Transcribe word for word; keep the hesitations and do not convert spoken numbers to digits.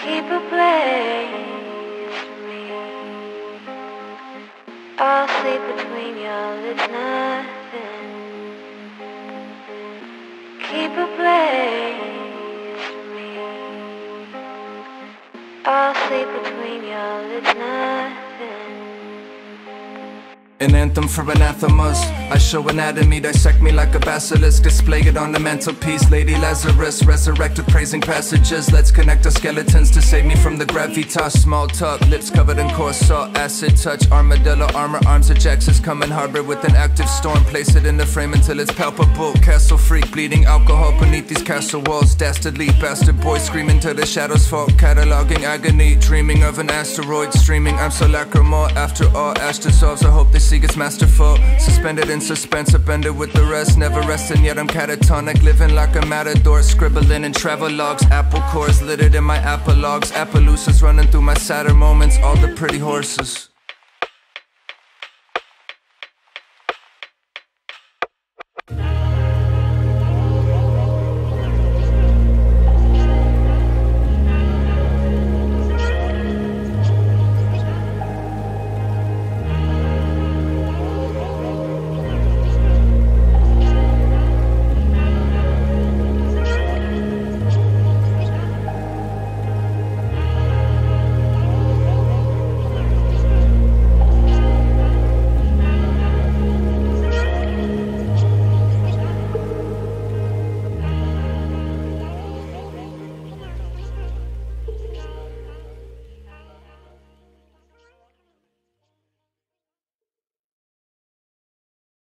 Keep a place for me. I'll sleep between y'all, it's nothing. Keep a place for me. I'll sleep between y'all, it's nothing. An anthem for anathemas. I show anatomy, dissect me like a basilisk. Display it on the mantelpiece. Lady Lazarus, resurrected praising passages. Let's connect our skeletons to save me from the gravitas. Small talk, lips covered in coarse salt. Acid touch, armadillo, armor, arms ejects. Come and harbor with an active storm. Place it in the frame until it's palpable. Castle freak, bleeding alcohol beneath these castle walls. Dastardly bastard boy screaming till the shadows fall. Cataloging agony, dreaming of an asteroid streaming. I'm so lacrimal, after all ash dissolves. I hope they see it's masterful. Suspended in suspense, upended with the rest. Never resting yet I'm catatonic. Living like a matador, scribbling in travel logs. Apple cores littered in my apologues. Appaloosas running through my sadder moments. All the pretty horses.